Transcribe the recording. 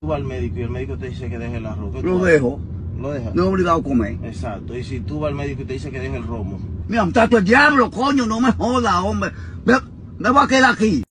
Tú vas al médico y el médico te dice que deje el arroz. Lo dejo. ¿Lo dejas? No es obligado a comer. Exacto. Y si tú vas al médico y te dice que deje el romo. Mira, muchacho, el diablo, coño, no me joda, hombre. Me voy a quedar aquí.